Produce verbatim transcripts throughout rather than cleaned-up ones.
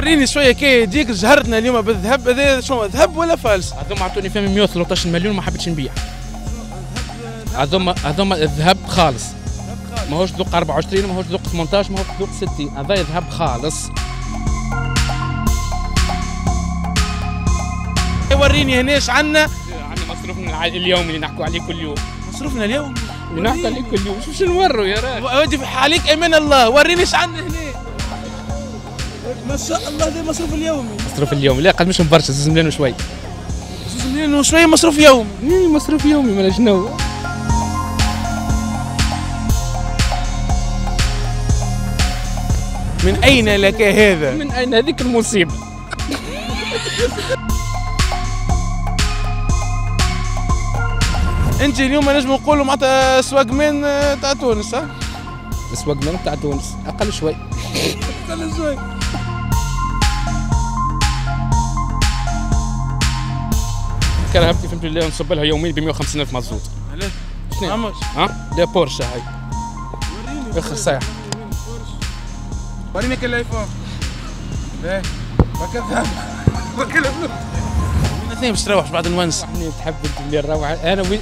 وريني شويه كي يجيك جهرتنا اليوم بالذهب، هذا شنو ذهب ولا فالس؟ هذوما عطوني فيهم مئة وثلاثة عشر مليون ما حبيتش نبيع. هذوما هذوما الذهب خالص. ماهوش ذوق أربعة وعشرين، ماهوش ذوق ثمانية عشر، ماهوش ذوق ستين، هذا ذهب خالص. وريني هناش عندنا عندنا مصروفنا اليومي اللي نحكوا عليه كل يوم. مصروفنا اليوم اللي نحكوا عليه كل يوم، شوف شنو نوروا يا راجل. ودي في حاليك امان الله، وريني ايش عندنا هنا. ما شاء الله هذا مصروف اليومي. مصروف اليومي لا قد مش برشا، زوز مليون وشوي. زوز مليون وشوي مصروف يومي. ايه مصروف يومي مالا شنو. من أين لك هذا؟ من أين هذيك المصيبة؟ أنت اليوم نجم نقولوا معناتها سواق مان تاع تونس ها؟ سواق مان تاع تونس أقل شوي. أقل شوي. كرهبتي فهمت اللي نصب لها يوميا ب مئة وخمسين ألف مزوط. علاه؟ شنو؟ عمش. ها؟ لا بورشة هاي. وريني. آخر ساعة. وريني الايفون. باهي وكذا وكذا فلوس. من اثنين باش تروح بعد نونس. احنا تحب انت اللي نروح انا وي.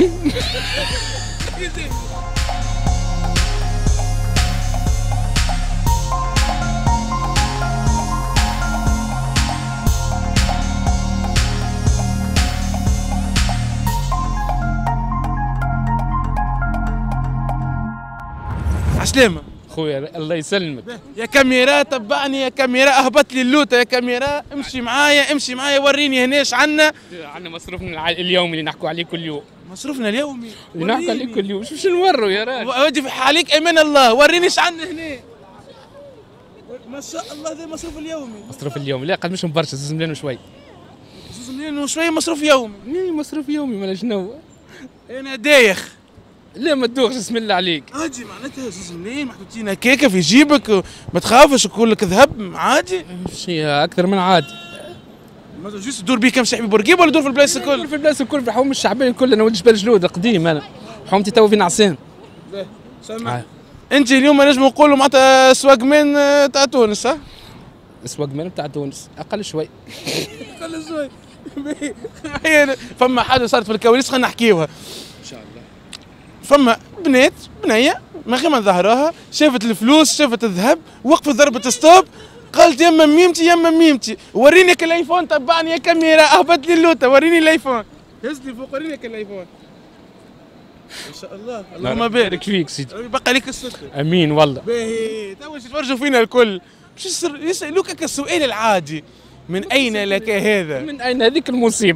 عسلامة خويا الله يسلمك. يا كاميرا تبعني يا كاميرا، اهبط لي اللوطه يا كاميرا، امشي معايا امشي معايا وريني هناش عندنا. عندنا مصروفنا اليومي اللي نحكوا عليه كل يوم. مصروفنا اليومي اللي نحكوا عليه كل يوم، شوف شنو نوروا يا راجل. ودي في حاليك امان الله، وريني ايش عندنا هنا. ما شاء الله هذا مصروف اليومي. مصروف اليومي لا قد مش برشا، زوز مليون وشوي. زوز مليون وشوي مصروف يومي. ايه مصروف يومي مالا شنو. انا دايخ. لا ما تدوخش بسم الله عليك. عادي معناتها زوز ملايين محطوطين كيكه في جيبك، ما تخافش يقول لك ذهب عادي. شيء اكثر من عادي. ما جوست تدور بيه كم صاحبي بورقيب ولا تدور في البلايص الكل؟ تدور في البلايص الكل في الحوم الشعبيه الكل. انا ولد جبل جلود قديم، انا حومتي تو في نعسان. سامع. آه. انت اليوم نجم نقولوا معناتها سواق مان تاع تونس ها؟ سواق مان تاع تونس اقل شوي. اقل شوي. فما حاجه صارت في الكواليس خلينا نحكيوها. ان شاء الله. فما بنات بنيه ما غير من ظهرها شافت الفلوس شافت الذهب، وقفت ضربت ستوب، قالت يما ميمتي يما ميمتي ورينيك الايفون تبعني يا كاميرا، اهبط لي اللوطه وريني الايفون. هز لي فوق ورينيك الايفون. ما شاء الله اللهم بارك فيك سيدي. بقى لك الستر. امين والله. باهي تو يتفرجوا فينا الكل باش يسالوك السؤال العادي، من اين لك هذا؟ من اين هذيك المصيبه؟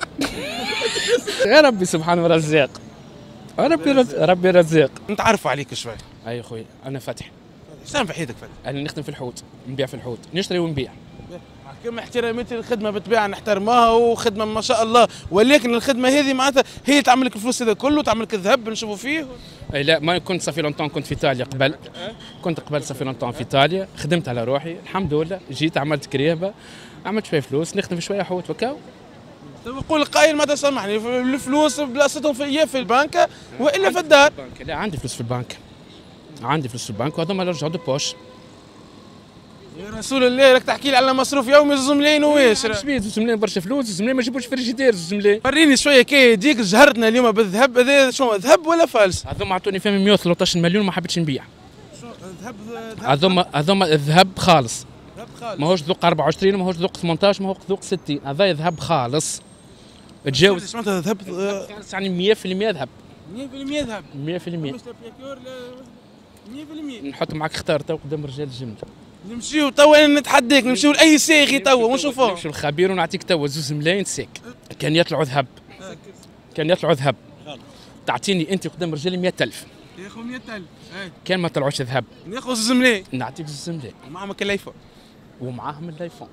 يا ربي سبحانه رزاق. ربي رزاق ربي رزاق. نتعرفوا عليك شوي. اي خويا انا فتحي. ايش تعمل في حياتك فتحي؟ انا نخدم في الحوت، نبيع في الحوت، نشتري ونبيع. كما احتراماتي الخدمه بالطبيعه نحترمها وخدمه ما شاء الله، ولكن الخدمه هذه معناتها هي تعمل لك الفلوس هذا كله، تعمل لك الذهب نشوفوا فيه. اي لا ما كنت صافي لونتون، كنت في ايطاليا قبل. كنت قبل صافي لونتون في ايطاليا، خدمت على روحي الحمد لله، جيت عملت كريابه، عملت شويه فلوس، نخدم في شويه حوت وكاو. يقول القائل ماذا سامحني الفلوس بلاصتهم في يا في البنك والا في الدار. لا عندي فلوس في البنك، عندي فلوس في البنك وهذوما رجعوا دو بوش. يا رسول الله راك تحكي لي على مصروف يومي زوز ملايين واش؟ ايش بيه زوز ملايين برشا فلوس، زوز ملايين ما يجيبوش فريجيدير زوز ملايين. وريني شويه كي يجيك جهرتنا اليوم بالذهب، هذا شنو ذهب ولا فالس؟ هذوما عطوني فيهم مئة وثلاثة عشر مليون ما حبيتش نبيع. ذهب هذوما هذوما الذهب خالص. ذهب خالص. ماهوش ذوق أربعة وعشرين، ماهوش ذوق ثمانية عشر، ماهوش ذوق ستين، هذا ذهب خالص. تجاوز. ايش معناتها ذهب خالص يعني مئة بالمئة ذهب. مئة بالمئة ذهب. مئة بالمئة. مئة بالمئة. نحط معك اختار تو قدام رجال الجمله. نمشيو توا انا نتحداك نمشيو لاي صاغي توا ونشوفوه. نمشيو للخبير ونعطيك توا زوز ملايين سيك. كان يطلعوا ذهب. كان يطلعوا ذهب. تعطيني انت قدام رجالي مئة ألف. ياخذ مئة ألف. كان ما طلعوش ذهب. ناخذ زوز ملايين. نعطيك زوز ملايين. ومعهم الايفون. ومعاهم الايفون.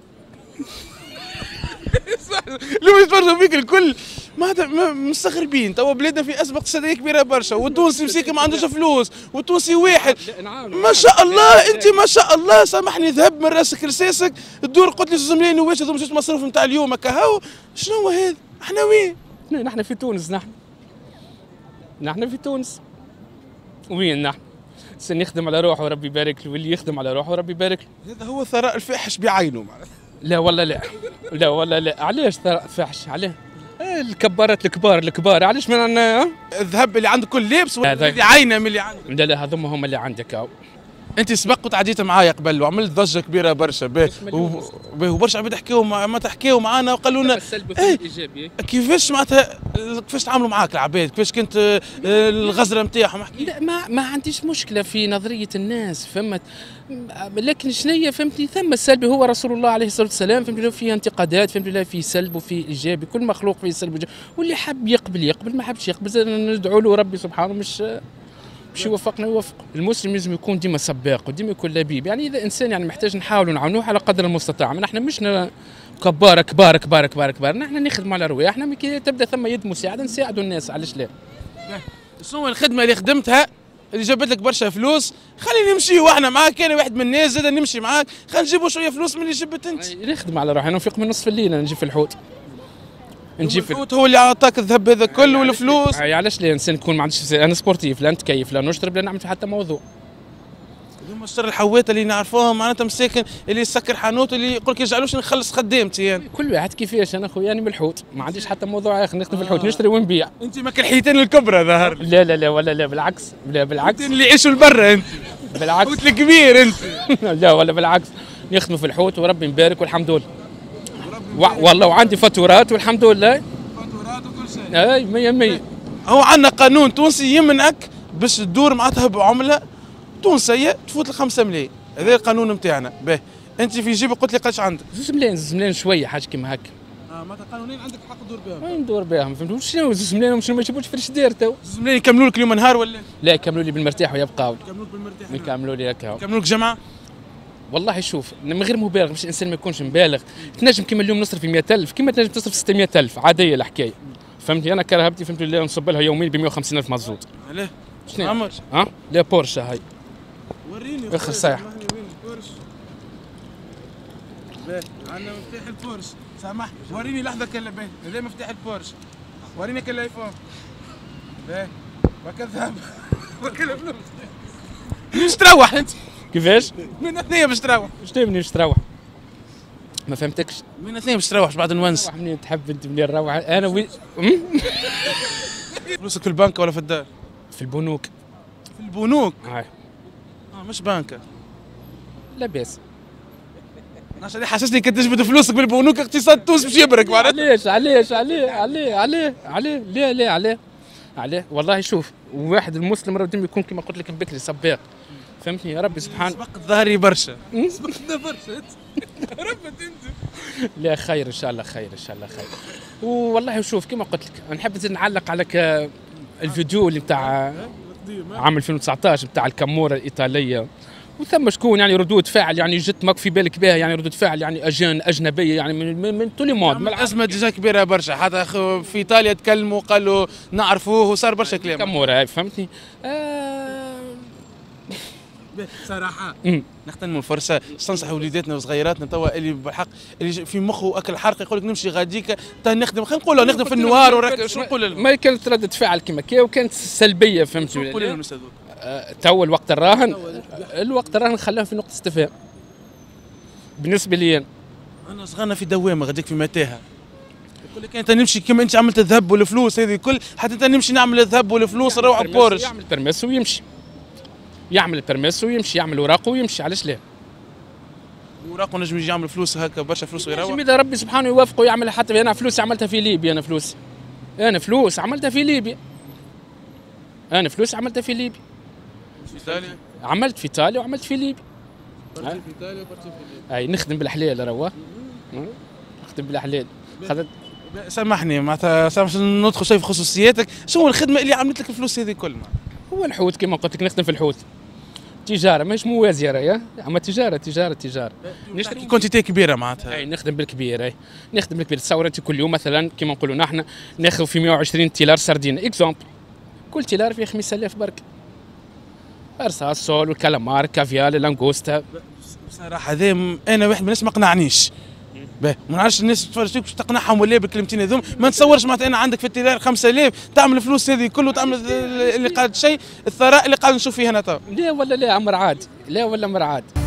لو يتفرجوا فيك الكل ما مستغربين، توا بلادنا في ازمه اقتصاديه كبيره برشا، والتونسي مسكين ما عندوش فلوس، والتونسي واحد ما شاء الله. انت ما شاء الله سامحني ذهب من راسك لساسك تدور. قلت لي زوز ملايين واش هذوما جوج مصروف نتاع اليوم كهو. شنو هذا؟ احنا وين؟ نحن في تونس. نحن نحن في تونس. وين نحن؟ الانسان يخدم على روحه وربي يبارك له، واللي يخدم على روحه وربي يبارك له. هذا هو ثراء الفاحش بعينه معناتها. لا والله لا، لا والله لا، علاش ثراء فاحش؟ علاه؟ إيه الكبارات الكبار الكبار، علاش من عندنا؟ الذهب اللي عنده كل لابس ولا هذا- اللي عينه من اللي عنده؟ لا لا، هذوما هم اللي عندك هاو. انت سبق وتعديت معايا قبل وعملت ضجه كبيره برشا باهي مليون و- باهي وبرشا عباد حكيو مع- ما تحكيو معانا وقالوا لنا السلبي إيه. الايجابي. كيفاش معناتها كيفاش تعاملوا معاك العباد، كيفاش كنت آه، الغزره نتاعهم احكي. لا ما ما عنديش مشكله في نظريه الناس، فهمت؟ لكن شنية فهمتني، ثم السلبي هو رسول الله عليه الصلاه والسلام، فهمت؟ له فيه انتقادات، فهمت؟ له فيه سلب وفيه ايجابي، كل مخلوق فيه سلب وإيجابي. واللي حب يقبل يقبل، ما حبش يقبل زاد ندعو له ربي سبحانه مش مش يوفقنا يوفق. المسلم لازم يكون ديما سباق وديما يكون لبيب، يعني اذا انسان يعني محتاج نحاولوا نعاونوه على قدر المستطاع، نحن مش ن- كبار كبار كبار كبار كبار، نحن نخدموا على رواحنا، مي كي تبدا ثم يد مساعده نساعدوا الناس، علاش لا؟ شنو الخدمه اللي خدمتها اللي جابت لك برشا فلوس؟ خلينا نمشيو احنا معاك، انا واحد من الناس زاد نمشي معاك، خلينا نجيبوا شويه فلوس من اللي جبت انت. نخدم على روحي، انا نفيق من نصف الليل نجي في الحوت، نجي في الفلوس هو اللي اعطاك الذهب هذا كله والفلوس. آه، علاش لا؟ الانسان يكون ما عندوش، انا سبورتيف، لا نتكيف لا نشرب لا نعمل في حتى موضوع. هما الشر الحواتة اللي نعرفوهم معناتها مساكن اللي يسكر حانوت اللي يقول لك يجعلوش نخلص خدامتي يعني. كل واحد كيفاش، انا خويا انا من الحوت، ما عنديش حتى موضوع اخر، نخدم في الحوت نشتري ونبيع. انت ما الحيتين الكبرى ظهر لي. لا لا لا ولا لا، بالعكس، لا بالعكس انت اللي يعيشوا لبرا انت. بالعكس الحوت الكبير انت. لا ولا بالعكس، نخدموا في الحوت وربي يبارك والحمد لله. و- والله وعندي فاتورات والحمد لله. فاتورات وكل شيء. اي مية مية. هو عندنا قانون تونسي يمنعك باش تدور معناتها بعمله تونسيه تفوت ل خمسة ملايين، هذا القانون نتاعنا. باهي انت في جيبك قلت لي قداش عندك؟ زوز ملايين، زوز ملايين شويه حاجه كيما هكا. اه معناتها قانونين عندك حق تدور بهم. وين ندور بهم؟ فهمت شنو زوز ملايين وشنو ما يجيبوش فريش دير تو. زوز ملايين يكملوا لك اليوم نهار ولا؟ لا يكملوا لي بالمرتاح ويبقاو، يكملوا لك بالمرتاح. يكملوا لي هكا. يكملوا لك جمعه؟ والله شوف من غير مبالغ، باش الانسان ما يكونش مبالغ، تنجم كيما اليوم نصرف في مية ألف كيما تنجم تصرف ستمية ألف، عاديه الحكايه. فهمتني؟ انا كرهبتي فهمت لله نصب لها يوميا ب مية وخمسين ألف مزوط. علاه؟ شنو؟ عمر ها؟ لا بورشه هاي. وريني اخر ساعه. وين البورش؟ باهي عندنا مفتاح البورش، سامحني وريني لحظه كلا باهي، هذا مفتاح البورش، وريني كلا ايفون. باهي وكذاب وكلا فلوس. باش تروح انت؟ كيفاش؟ من اثنين باش تروح؟ شنو منين باش تروح؟ ما فهمتكش. من اثنين باش تروح بعد نونس. روح منين تحب انت منين نروح؟ انا وين؟ فلوسك في البنك ولا في الدار؟ في البنوك. في البنوك؟ هاي اه مش بنكة. لا باس. عشان حاسسني كنت تجبد فلوسك بالبنوك اقتصاد تونس باش يبرك معناتها. علاش علاش عليه عليه عليه عليه لا لا عليه عليه والله شوف، واحد المسلم راه ديما يكون كما قلت لك بكري سباق، فهمتني؟ يا ربي سبحان. سبقت ظهري برشا. سبقتنا برشا. ربت انت. لا خير ان شاء الله، خير ان شاء الله خير. والله شوف كما قلت لك نحب نزيد نعلق على ك- الفيديو اللي بتاع عام ألفين وتسعطاش بتاع الكاموره الايطاليه، وثم شكون يعني ردود فعل يعني جت ماك في بالك بها، يعني ردود فعل يعني اجان اجنبيه يعني من من, من طول الموند من الازمه ديجا كبيره برشا، حتى خ- في ايطاليا تكلموا قالوا نعرفوه وصار برشا كلام. الكاموره هاي فهمتني. آه صراحه أمم. نغتنموا الفرصه تنصح وليداتنا وصغيراتنا توا اللي بالحق اللي في مخه اكل حرق يقول لك نمشي غاديك تا نخدم، خلينا نقولوا نخدم في النوار وراك شنو نقول لهم؟ ما كانت ردة فعل كما كي وكانت سلبيه فهمت شنو نقول ولا لهم لا؟ أستاذ؟ آه، تو الوقت الراهن، الوقت الراهن خلاه في نقطه استفهام بالنسبه لي أنا. انا صغرنا في دوامه غاديك في متاهه، يقول لك انت نمشي كما انت عملت الذهب والفلوس هذه الكل، حتى انت نمشي نعمل الذهب والفلوس نروح بورش. يعمل برمس ويمشي، يعمل البرمس ويمشي، يعمل اوراقه ويمشي، علاش لا؟ وراقو نجم يجي يعمل فلوس هكا برشا فلوس ويروح. نجم اذا ربي سبحانه يوفقه يعمل. حتى انا فلوسي عملتها في ليبيا، انا فلوسي انا فلوس عملتها في ليبيا، انا فلوس عملتها في ليبيا، في ايطاليا عملت في ايطاليا وعملت في ليبيا. في ايطاليا وبرشا في ليبيا. اي نخدم بالحلال رواه، نخدم بالحلال. خذت سامحني معناتها سامح ندخل شوي في خصوصياتك، شنو الخدمه اللي عملت لك الفلوس هذه كل؟ هو الحوت كما قلت لك، نخدم في الحوت، تجاره ماهيش موازيه راهي، اما تجاره تجاره تجاره. نشتري كونتيتي كبيره معناتها. اي نخدم بالكبير، اي نخدم بالكبير. تصور انت كل يوم مثلا كما نقولوا نحن ناخذ في مية وعشرين تيلار سردين اكزومبل، كل تيلار فيه خمسة آلاف برك، ارصاص سول والكالامار كافيال اللانغوستا. بصراحه هذا م- انا واحد من الناس ما قنعنيش. باهي ما نعرفش الناس تتفرج فيك باش تقنعهم ولا بالكلمتين هذوما. ما نتصورش معناتها انا عندك في التيران خمسة آلاف تعمل الفلوس هذه كله تعمل اللي قاعد شيء الثراء اللي قاعد نشوف فيه هنا تو. لا ولا لا عمر عادي، لا ولا مر عادي.